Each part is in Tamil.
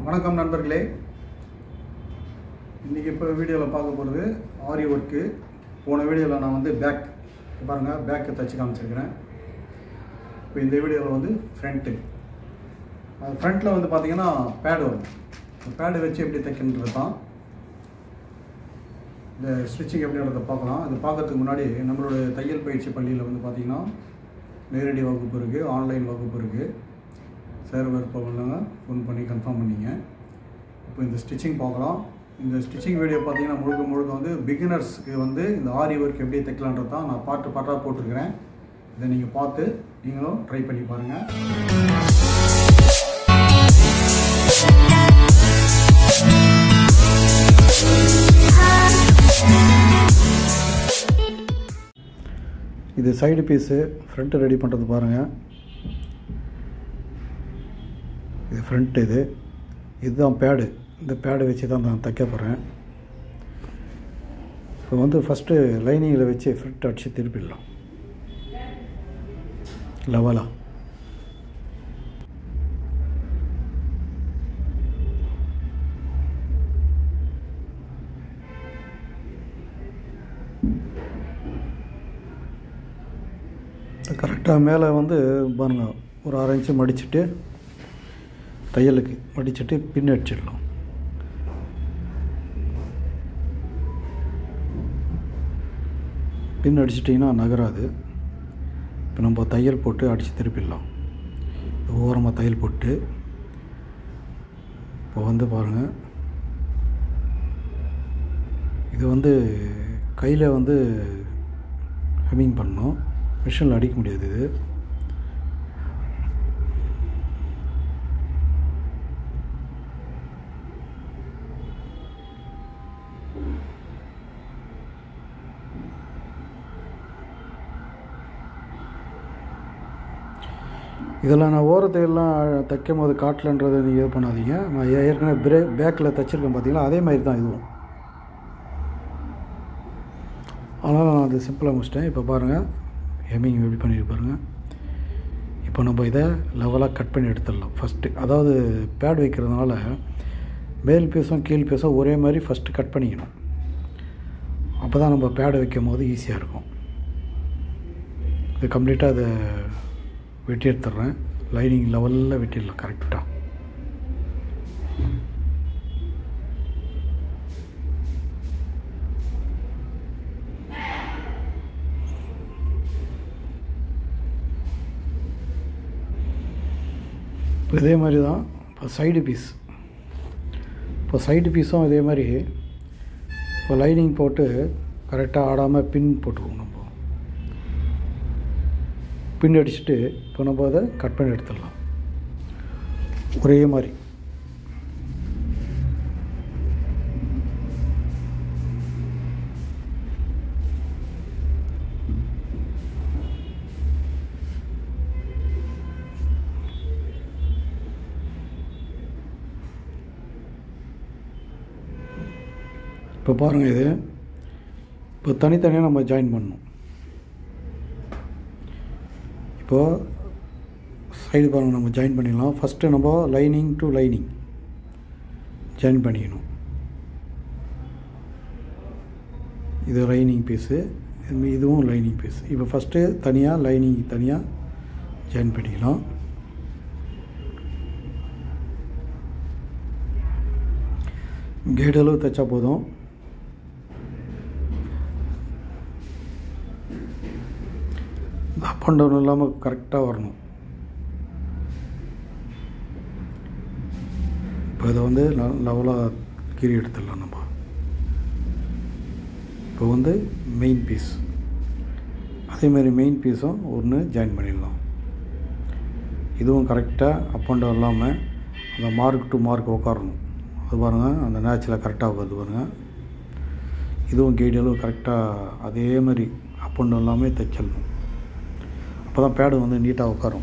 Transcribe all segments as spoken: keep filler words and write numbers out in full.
வணக்கம் நண்பர்களே. இன்றைக்கி இப்போ வீடியோவில் பார்க்க போகிறது ஆரி ஒர்க்கு. போன வீடியோவில் நான் வந்து பேக் பாருங்கள் பேக்கு தைச்சி காமிச்சிருக்கிறேன். இப்போ இந்த வீடியோவில் வந்து ஃப்ரண்ட்டு. அது ஃப்ரண்ட்டில் வந்து பார்த்திங்கன்னா பேடு வரும். பேடு வச்சு எப்படி தைக்கின்றது தான் இந்த ஸ்டிச்சிங் எப்படின்றத பார்க்கலாம். அது பார்க்கறதுக்கு முன்னாடி நம்மளுடைய தையல் பயிற்சி பள்ளியில் வந்து பார்த்திங்கன்னா நேரடி வகுப்பு இருக்குது, ஆன்லைன் வகுப்பு இருக்குது. சேர் விருப்பம்னாங்க ஃபோன் பண்ணி கன்ஃபார்ம் பண்ணிங்க. இப்போ இந்த ஸ்டிச்சிங் பார்க்கலாம். இந்த ஸ்டிச்சிங் வீடியோ பார்த்தீங்கன்னா முழுக்க முழுக்க வந்து பிகினர்ஸ்க்கு வந்து இந்த ஆரி ஒர்க் எப்படி தைக்கலான்றது தான் நான் பாட்டு பாட்டாக போட்டிருக்கிறேன். இதை நீங்கள் பார்த்து நீங்களும் ட்ரை பண்ணி பாருங்கள். இது சைடு பீஸு ஃப்ரண்ட்டு ரெடி பண்ணுறது பாருங்கள். இது ஃப்ரண்ட், இது இதுதான் பேடு. இந்த பேடு வச்சு தான் நான் தைக்க போகிறேன். இப்போ வந்து ஃபஸ்ட்டு லைனிங்கில் வச்சு ஃப்ரண்ட் அடித்து திருப்பிடலாம் லெவலாக. கரெக்டாக மேலே வந்து பாருங்கள் ஒரு அரை இன்ச்சு மடிச்சுட்டு தையலுக்கு மடிச்சுட்டு பின் அடிச்சிடலாம். பின் அடிச்சிட்டிங்கன்னா நகராது. இப்போ நம்ம தையல் போட்டு அடித்து திருப்பிடலாம். ஓரமாக தையல் போட்டு இப்போ வந்து பாருங்கள், இது வந்து கையில் வந்து ஹெம்மிங் பண்ணணும், மிஷினில் அடிக்க முடியாது. இது இதெல்லாம் நான் ஓரத்தையெல்லாம் தைக்கும் போது காட்டலன்றதை நீங்கள் இது பண்ணாதீங்க. நான் ஏற்கனவே பிரே பேக்கில் தைச்சிருக்கேன் பார்த்தீங்களா, அதே மாதிரி தான் இதுவும். அதனால் நான் அது சிம்பிளாக முடிச்சிட்டேன். இப்போ பாருங்கள் ஹெம்மிங் எப்படி பண்ணிட்டு பாருங்கள். இப்போ நம்ம இதை லெவலாக கட் பண்ணி எடுத்துடலாம் ஃபஸ்ட்டு. அதாவது பேட் வைக்கிறதுனால மேல் பீஸும் கீழ் பீஸும் ஒரே மாதிரி ஃபஸ்ட்டு கட் பண்ணிக்கணும். அப்போ தான் நம்ம பேடு வைக்கும் போது ஈஸியாக இருக்கும். இது கம்ப்ளீட்டாக அதை வெட்டி எடுத்துடுறேன். லைனிங் லெவலில் வெட்டிடலாம் கரெக்டாக. இப்போ இதே மாதிரி தான் இப்போ சைடு பீஸ். இப்போ சைடு பீஸும் இதே மாதிரி இப்போ லைனிங் போட்டு கரெக்டாக ஆடாமல் பின் போட்டுருவோம். நம்ம பின் அடிச்சுட்டு இப்போ நம்ம அதை கட் பண்ணி எடுத்துடலாம் ஒரே மாதிரி. இப்போ பாருங்கள், இது இப்போ தனித்தனியாக நம்ம ஜாயின் பண்ணணும். இப்போது சைடு பாருங்கள் நம்ம ஜாயின் பண்ணிடலாம். ஃபஸ்ட்டு நம்ம லைனிங் டு லைனிங் ஜாயின் பண்ணிக்கணும். இது லைனிங் பீஸு, இதுவும் லைனிங் பீஸ். இப்போ ஃபஸ்ட்டு தனியாக லைனிங் தனியாக ஜாயின் பண்ணிக்கலாம். கேட் அளவு தைச்சா போதும். அப் அண்ட் டவுன் இல்லாமல் கரெக்டாக வரணும். இப்போ இதை வந்து லெவலாக கீறி எடுத்துடலாம் நம்ம. இப்போ வந்து மெயின் பீஸ், அதேமாதிரி மெயின் பீஸும் ஒன்று ஜாயின் பண்ணிடலாம். இதுவும் கரெக்டாக அப் அண்ட் டவுன் இல்லாமல் அந்த மார்க் டு மார்க் உட்காரணும். அது பாருங்கள், அந்த நேச்சில் கரெக்டாக வருது பாருங்கள். இதுவும் கைடு அளவு கரெக்டாக அதே மாதிரி அப் அண்ட் டவுன் இல்லாமல் தைச்சிடணும். அப்போ தான் பேடு வந்து நீட்டாக உட்காரும்.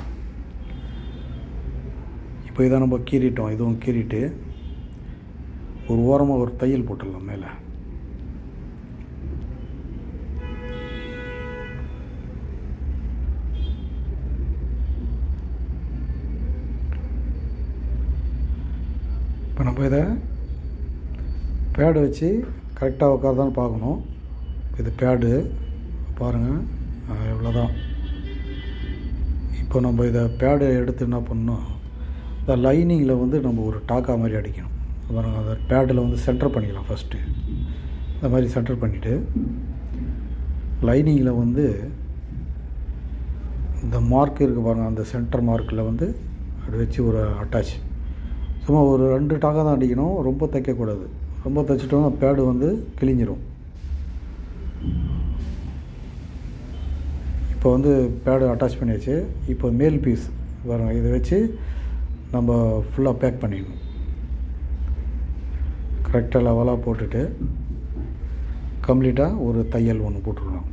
இப்போ இதை நம்ம கீறிட்டோம். இதுவும் கீறிட்டு ஒரு ஓரமாக ஒரு தையல் போட்டுடலாம் மேலே. இப்போ நம்ம இதை பேடு வச்சு கரெக்டாக உட்காருதான்னு பார்க்கணும். இது பேடு பாருங்கள், இவ்வளோதான். இப்போ நம்ம இதை பேடு எடுத்து என்ன பண்ணணும், இந்த லைனிங்கில் வந்து நம்ம ஒரு டாக்கா மாதிரி அடிக்கணும். பாருங்கள், அந்த பேடில் வந்து சென்டர் பண்ணிக்கலாம். ஃபஸ்ட்டு இந்த மாதிரி சென்டர் பண்ணிவிட்டு லைனிங்கில் வந்து இந்த மார்க் இருக்குது பாருங்கள், அந்த சென்டர் மார்க்கில் வந்து அப்படி வச்சு ஒரு அட்டாச் சும்மா ஒரு ரெண்டு டாக்கா தான் அடிக்கணும், ரொம்ப தைக்கக்கூடாது. ரொம்ப தைச்சிட்டோம்னா பேடு வந்து கிழிஞ்சிரும். இப்போ வந்து பேடு அட்டாச் பண்ணியாச்சு. இப்போ மேல் பீஸ் பாருங்கள், இதை வச்சு நம்ம ஃபுல்லாக பேக் பண்ணிடணும். கரெக்டாக லெவலாக போட்டுட்டு கம்ப்ளீட்டாக ஒரு தையல் ஒன்று போட்டுருக்கணும்.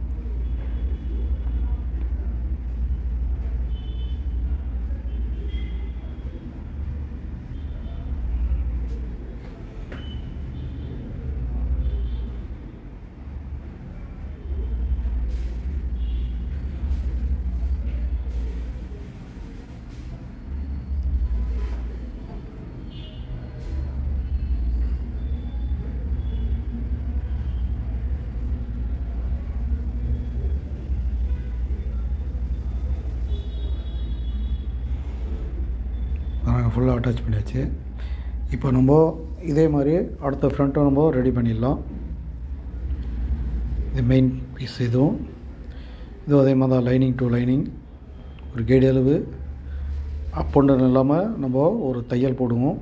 நாங்கள் ஃபுல்லாக அட்டாச் பண்ணியாச்சு. இப்போ நம்ம இதே மாதிரி அடுத்த ஃப்ரண்ட்டும் நம்ம ரெடி பண்ணிடலாம். இது மெயின் பீஸ், இதுவும் இதுவும் அதே மாதிரி தான். லைனிங் டு லைனிங் ஒரு கேடு அளவு அப் அண்ட் டவுன் இல்லாமல் நம்ம ஒரு தையல் போடுவோம்.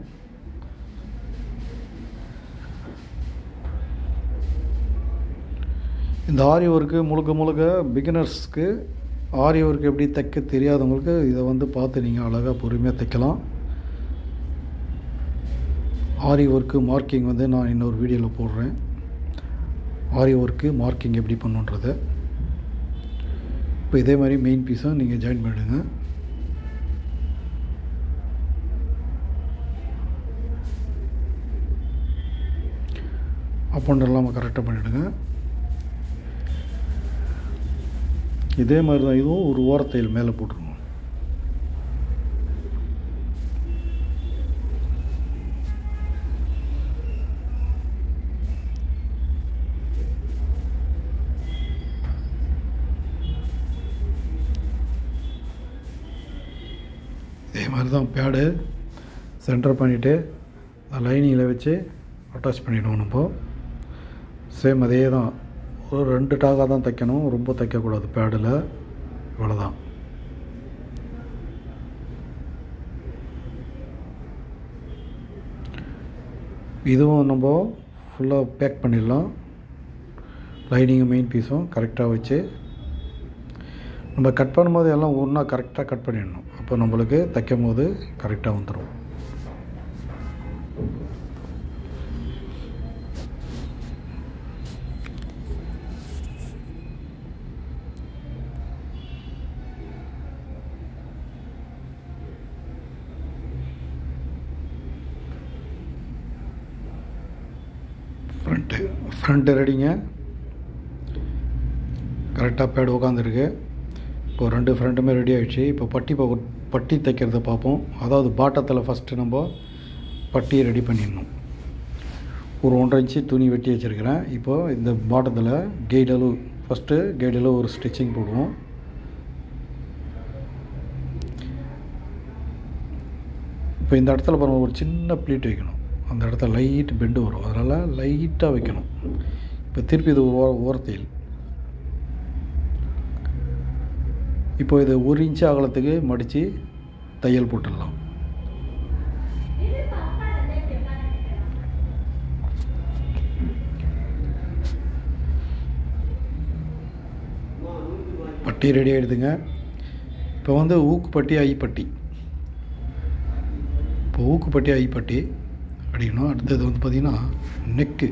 இந்த ஆரி ஒர்க்கு முழுக்க முழுக்க பிகினர்ஸ்க்கு, ஆரி ஒர்க் எப்படி தைக்க தெரியாதவங்களுக்கு இதை வந்து பார்த்து நீங்கள் அழகாக பொறுமையாக தைக்கலாம். ஆரி ஒர்க்கு மார்க்கிங் வந்து நான் இன்னொரு வீடியோவில் போடுறேன். ஆரி ஒர்க்கு மார்க்கிங் எப்படி பண்ணுன்றதை. இப்போ இதே மாதிரி மெயின் பீஸும் நீங்கள் ஜாயின் பண்ணிவிடுங்க. அப் அண்ட் டவுன் இல்லாமல் கரெக்டாக பண்ணிவிடுங்க. இதே மாதிரி தான் இதுவும் ஒரு ஓரத்தையில் மேலே போட்டுருங்க. இதே மாதிரி தான் பேடு சென்டர் பண்ணிவிட்டு லைனிங்கில் வச்சு அட்டாச் பண்ணிவிடுவோம். நம்ம சேம் அதே தான், ஒரு ரெண்டு டாக்காக தான் தைக்கணும், ரொம்ப தைக்கக்கூடாது பேடில். இவ்வளோதான். இதுவும் நம்ம ஃபுல்லாக பேக் பண்ணிடலாம். லைனிங்கும் மெயின் பீஸும் கரெக்டாக வச்சு நம்ம கட் பண்ணும்போது எல்லாம் ஒன்றா கரெக்டாக கட் பண்ணிடணும். அப்போ நம்மளுக்கு தைக்கும் போது கரெக்டாக வந்துடும். ஃப்ரண்ட்டு ஃப்ரண்ட்டு ரெடிங்க. கரெக்டாக பேடு உட்காந்துருக்கு. இப்போ ரெண்டு ஃப்ரண்ட்டுமே ரெடி ஆகிடுச்சு. இப்போ பட்டி பட்டி தைக்கிறத பார்ப்போம். அதாவது பாட்டத்தில் ஃபஸ்ட்டு நம்ம பட்டியை ரெடி பண்ணிடணும். ஒரு ஒன்றரை இன்ச்சு துணி வெட்டி வச்சுருக்கிறேன். இப்போது இந்த பாட்டத்தில் கைடளவு ஃபஸ்ட்டு கைடளவு ஒரு ஸ்டிச்சிங் போடுவோம். இப்போ இந்த இடத்துல பாருங்கள், ஒரு சின்ன ப்ளீட் வைக்கணும். அந்த இடத்துல லைட் பெண்டு வரும், அதனால் லைட்டாக வைக்கணும். இப்போ திருப்பி இது ஒரு ஓரத்தையில். இப்போ இது ஒரு இன்ச்சு அகலத்துக்கு மடித்து தையல் போட்டுடலாம். பட்டி ரெடி ஆகிடுதுங்க. இப்போ வந்து ஊக்குப்பட்டி ஐப்பட்டி. இப்போ ஊக்குப்பட்டி ஐப்பட்டி அடிக்கணும். அடுத்தது வந்து பார்த்திங்கன்னா நெக்கு.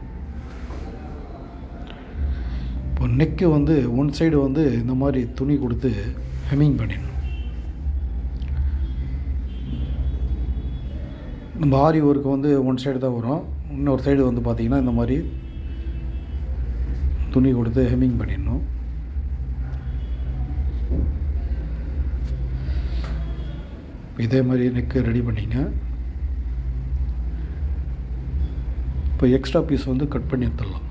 இப்போ நெக்கு வந்து ஒன் சைடு வந்து இந்த மாதிரி துணி கொடுத்து ஹெம்மிங் பண்ணிடணும். நம்ம ஆரி ஒர்க்கு வந்து ஒன் சைடு தான் வரும். இன்னொரு சைடு வந்து பார்த்திங்கன்னா இந்த மாதிரி துணி கொடுத்து ஹெம்மிங் பண்ணிடணும். இதே மாதிரி நெக்கு ரெடி பண்ணிங்க. இப்போ எக்ஸ்ட்ரா பீஸ் வந்து கட் பண்ணி எடுத்துடலாம்.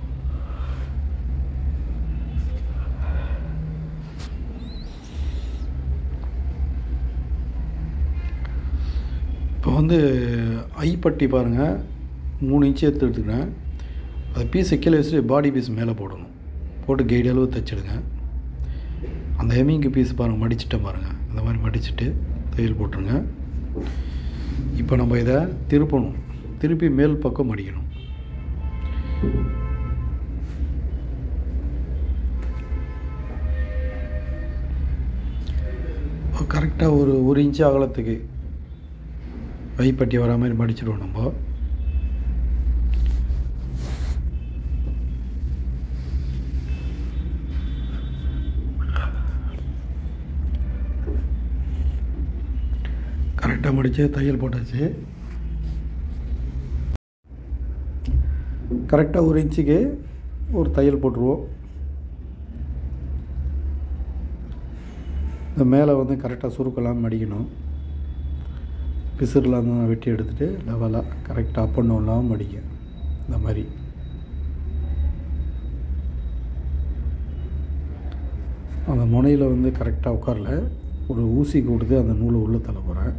இப்போ வந்து ஐப்பட்டி பாருங்கள், மூணு இன்ச்சு எடுத்து எடுத்துக்கிறேன். அது பீஸை கீழே வச்சுட்டு பாடி பீஸ் மேலே போடணும். போட்டு கைடு அளவு தைச்சிடுங்க. அந்த ஹெமிங்கு பீஸ் பாருங்கள், மடிச்சுட்டேன் பாருங்கள். இந்த மாதிரி மடிச்சுட்டு தையல் போட்டுருங்க. இப்போ நம்ம இதை திருப்பணும். திருப்பி மேல் பக்கம் மடிக்கணும். கரெக்டாக ஒரு ஒரு இன்ச்சு அகலத்துக்கு கைப்பட்டி வர மாதிரி மடிச்சிடுவோம் நம்ம. கரெக்டாக மடித்து தையல் போட்டாச்சு. கரெக்டாக ஒரு இன்ச்சுக்கு ஒரு தையல் போட்டுருவோம். இந்த மேலே வந்து கரெக்டாக சுருக்கலாம் மடிக்கணும். பிசுறுலாம் தான் வெட்டி எடுத்துகிட்டு லெவலாக கரெக்டாக அப் அண்ட் டவுன்லாம் மடிக்க. இந்த மாதிரி அந்த முனையில் வந்து கரெக்டாக உட்காரல, ஒரு ஊசி கொடுத்து அந்த நூலை உள்ளே தள்ள போகிறேன்.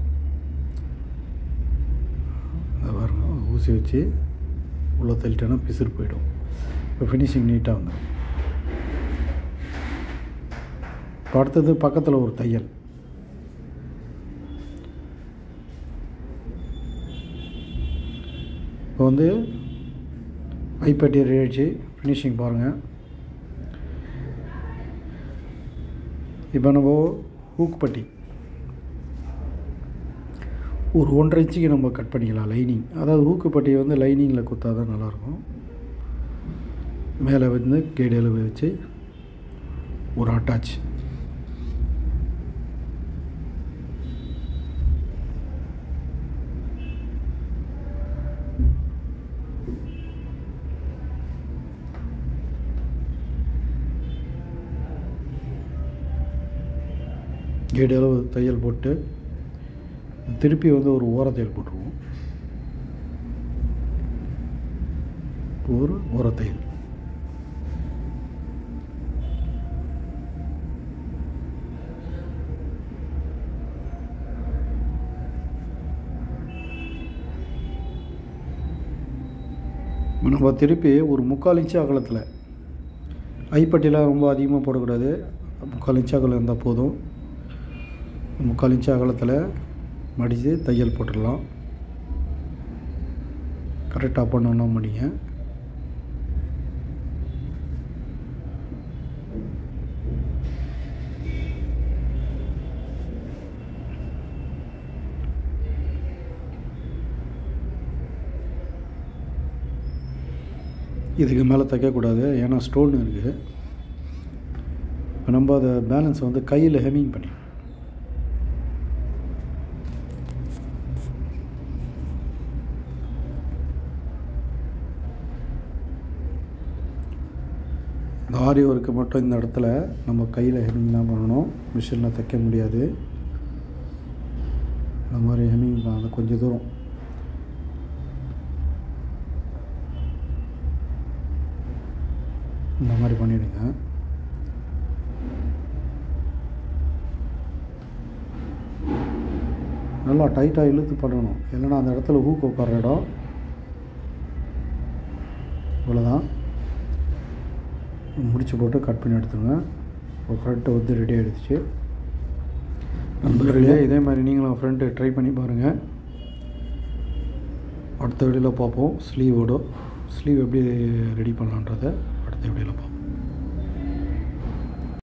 இந்த பாருங்க, ஊசி வச்சு உள்ளே தள்ளிட்டேன்னா பிசுறு போயிடும். இப்போ ஃபினிஷிங் நீட்டாக வந்துடும். இப்போ அடுத்தது பக்கத்தில் ஒரு தையல். இப்போ வந்து ஐப்பட்டி ரெடி ஆகிடுச்சு. ஃபினிஷிங் பாருங்கள். இப்போ நம்ம ஹூக் பட்டி ஒரு ஒன்றரை இன்ச்சுக்கு நம்ம கட் பண்ணிக்கலாம். லைனிங், அதாவது ஹூக்கு பட்டியை வந்து லைனிங்கில் குத்தா தான் நல்லாயிருக்கும். மேலே வந்து கைடு அளவு வச்சு ஒரு அட்டாச். கைடு அளவு தையல் போட்டு திருப்பி வந்து ஒரு ஓர தையல் போட்டுருவோம். ஒரு ஓர தையல். நம்ம திருப்பி ஒரு முக்கால் இன்ச்சு அகலத்தில், ஐப்பட்டியில் ரொம்ப அதிகமாக போடக்கூடாது, முக்கால் இன்ச்சு அகலம் இருந்தால் போதும். முக்கால் இன்ச்சு அகலத்தில் மடித்து தையல் போட்டுடலாம். கரெக்டாக பண்ணோன்னா மடிங்க. இதுக்கு மேலே தைக்கக்கூடாது, ஏன்னா ஸ்டோன் இருக்குது. இப்போ நம்ம அதை பேலன்ஸ் வந்து கையில் ஹெமிங் பண்ணி இந்த ஆரி ஒர்க்கு மட்டும் இந்த இடத்துல நம்ம கையில் ஹெமிங் தான் பண்ணணும். மிஷினில் தைக்க முடியாது. இந்த மாதிரி ஹெமிங் பண்ண கொஞ்சம் தூரம் இந்த மாதிரி பண்ணிவிடுங்க. நல்லா டைட்டாக இழுத்து பண்ணணும், இல்லைன்னா அந்த இடத்துல ஹூக் உட்கார இடம். இவ்வளோதான், முடிச்சு போட்டு கட் பண்ணி எடுத்துங்க. இப்போ ஃப்ரண்ட்டு வந்து ரெடி ஆகிடுச்சு. நண்பர்களே, இதே மாதிரி நீங்களும் ஃப்ரண்ட்டு ட்ரை பண்ணி பாருங்கள். அடுத்த வீடியோவில் பார்ப்போம். ஸ்லீவோட ஸ்லீவ் எப்படி ரெடி பண்ணலான்றதை அடுத்த வீடியோவில் பார்ப்போம்.